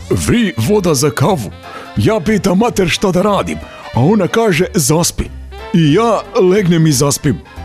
Vi voda za kavu. Ja pitam mater šta da radim, a ona kaže zaspi. I ja legnem i zaspim.